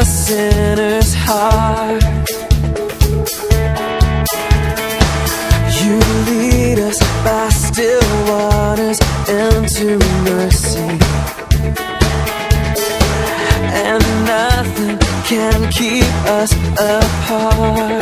sinner's heart. You lead us by still waters into mercy, and nothing can keep us apart.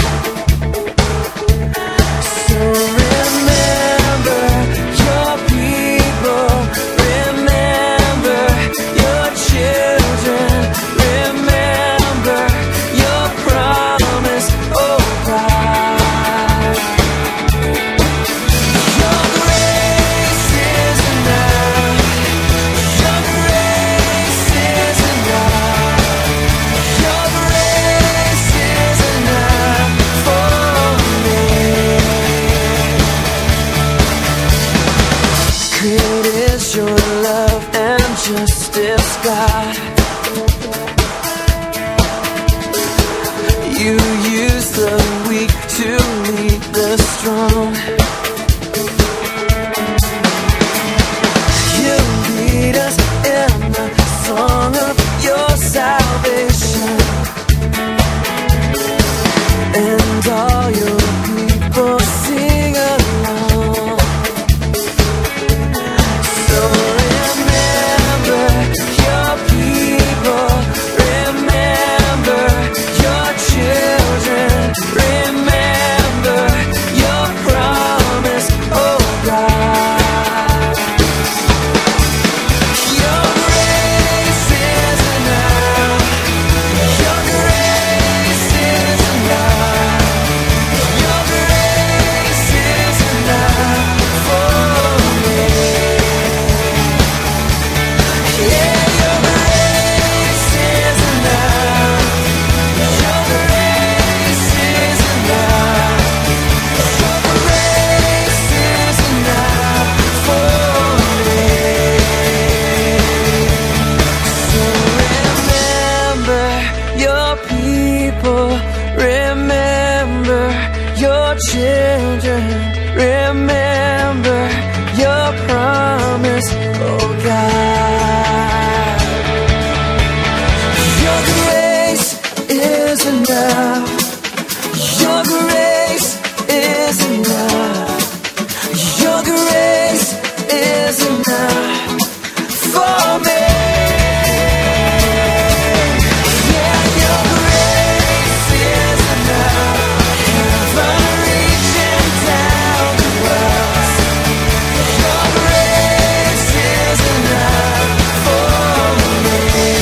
So remember your people, remember your children, remember your promise, oh God. Your grace is enough, your grace is enough, your grace is enough for me. Great is your love and justice, God. You use the weak to lead the strong. You lead us in the song of your salvation, and all your people sing along. So remember your people, remember your children, remember your promise, oh God. Your grace is enough, your grace is enough, your grace is enough for me. Yeah, your grace is enough, your grace is enough, your grace is enough for me. So remember your people, remember your children, remember your promise, oh God. Your grace is enough, your grace is enough, your grace is enough for me. Yeah, your grace is enough, heaven reaching down to us. Your grace is enough for me.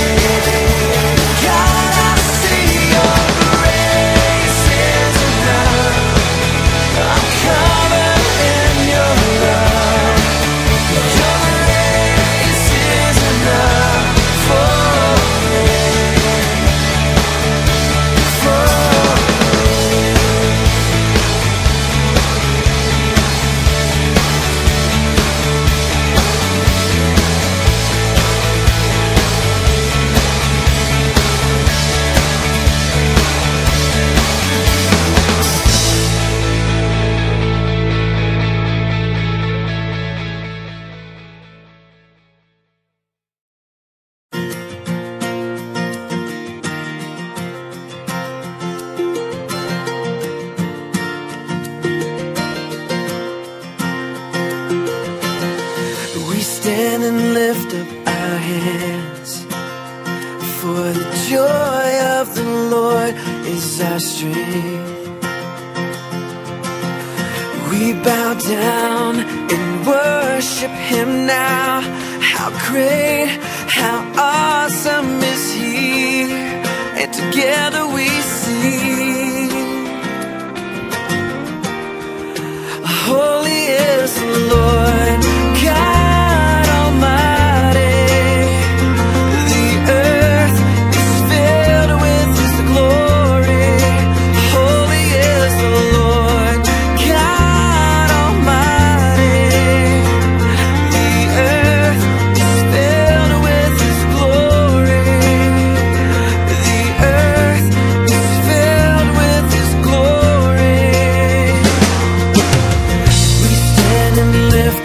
God, I see your grace is enough. I'm covered in your love. Your grace is enough for me. We stand and lift up our hands, for the joy of the Lord is our strength. We bow down and worship Him now. How great, how awesome is He, and together we sing, holy is the Lord God Almighty. The earth is filled with His glory. Holy is the Lord God Almighty. The earth is filled with His glory. The earth is filled with His glory. We stand and lift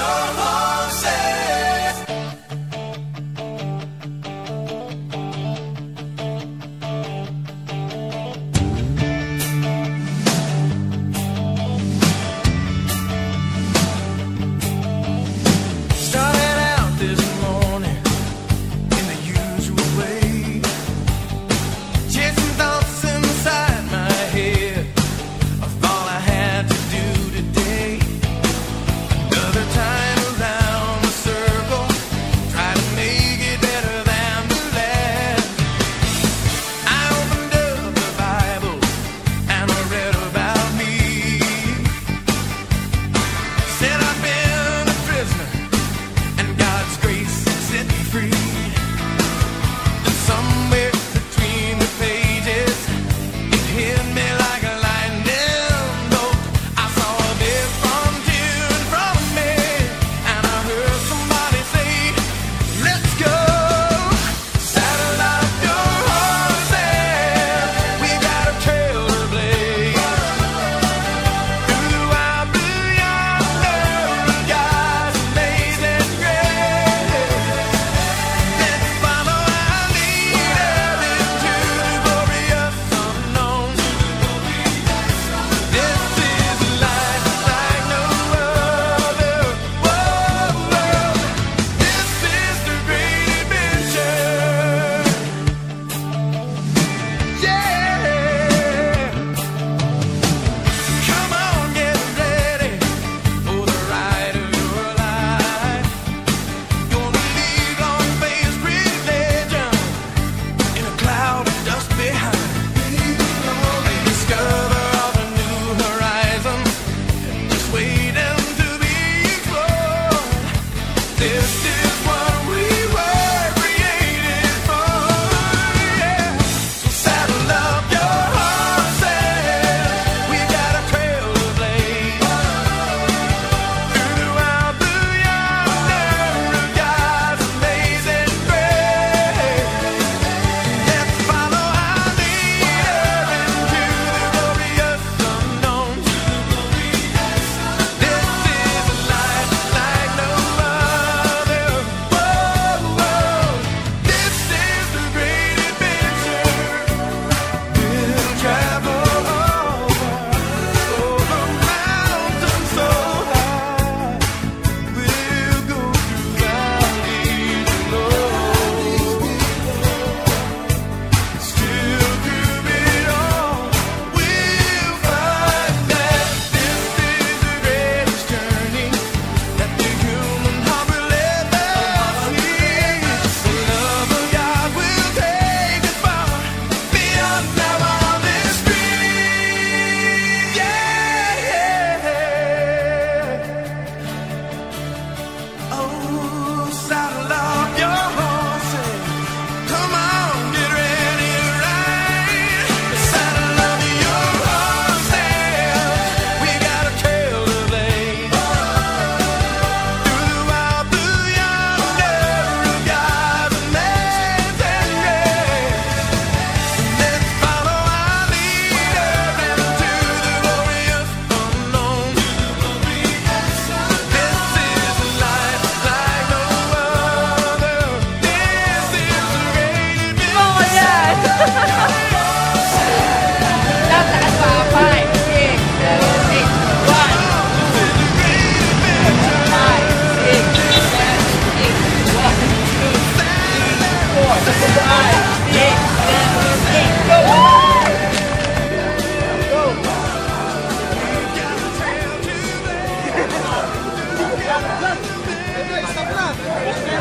your horses. Started out this morning in the usual way, chasing thoughts inside my head of all I had to do today. Another time around the circle, try to make it better than the last. I opened up the Bible and I read about me. Said I've been a prisoner and God's grace set me free. And somewhere between the pages, it hit me like a lightning bolt. I saw a big frontier in front of me, and I heard somebody say, let's go. Saddle up your horses, we got a trail to blaze. Throughout the yonder, God's amazing grace. Let's follow our leader into the glorious unknown. This is a life like no other. Whoa, this is the great adventure. Yeah. Come on, get ready for the ride of your life. Gonna leave long-faced religion in a cloud of dust behind. They discover all the new horizons, just waiting to be explored. This is what we were created for. Yeah. So saddle up your horses, we got a trail to blaze. Throughout the yonder of God's amazing grace. Let's follow our leader into the glorious unknown. This is a life like no other. Whoa, this is the great adventure. We'll travel over mountains so high. We'll go through valleys low. Still through it all, we'll find that this is the greatest journey that the human heart will ever see. The love of God will take us far beyond our wildest dreams. Yeah. Oh, saddle up your horses. Come on, get ready to ride. Saddle up your horses, we got a trail to blaze. Throughout the yonder of God's amazing grace. Let's follow our leader into the glorious unknown. This is a life like no other. This is the great adventure. Stop